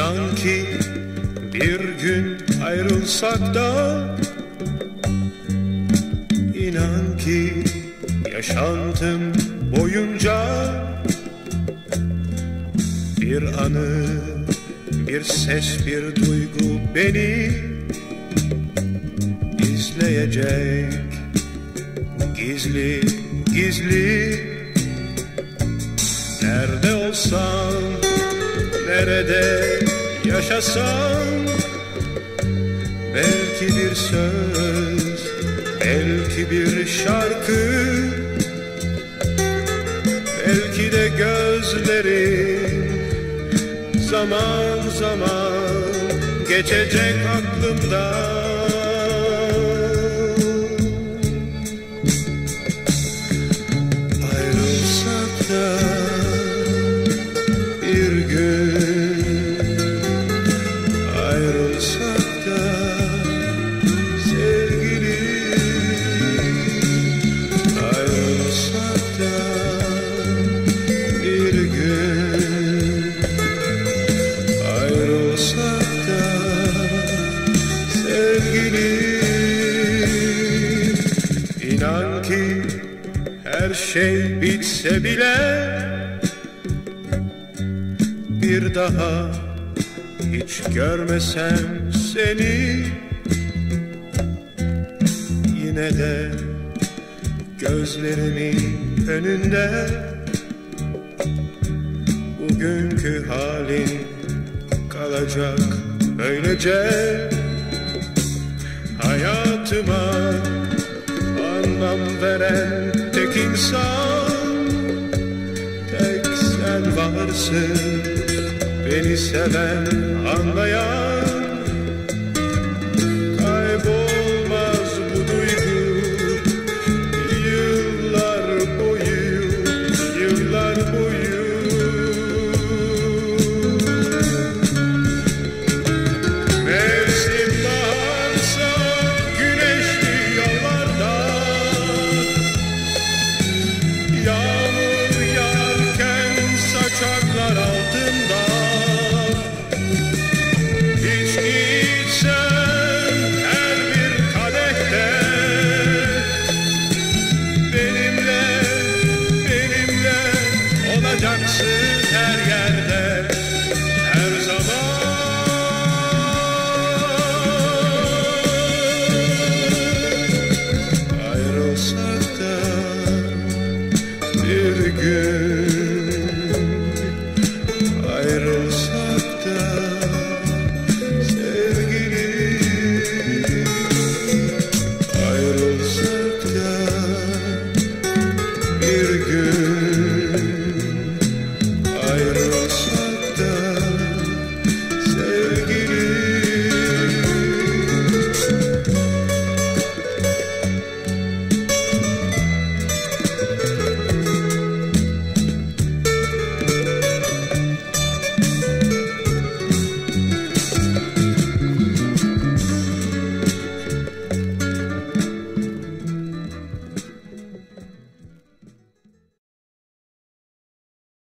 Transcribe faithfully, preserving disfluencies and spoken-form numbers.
İnan ki bir gün ayrılsak da, İnan ki yaşantım boyunca bir anı, bir ses, bir duygu beni izleyecek. Gizli gizli, nerede olsam, nerede yaşasam, belki bir söz, belki bir şarkı, belki de gözlerin zaman zaman geçecek aklımdan. Ayrılsak da bir gün, ayrılsak da sevgilim, ayrılsak da bir gün, ayrılsak da sevgilim. İnan ki her şey bitse bile bir daha hiç görmesem seni, yine de gözlerimin önünde bugünkü halin kalacak böylece. Hayatıma anlam veren tek insan, tek sen varsın, beni seven, anlayan.